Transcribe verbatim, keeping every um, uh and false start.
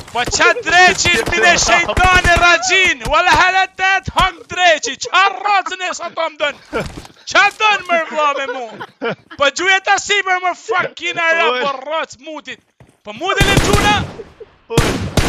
Po qa dreqi mine shejtani rajin. Wala halatet hang dreqi. Qa racën e sa ta mdën? Qa dën mër vla me mu? Po gjuja ta si për mër fucking arab po racë mutit. Po mutin e gjuna?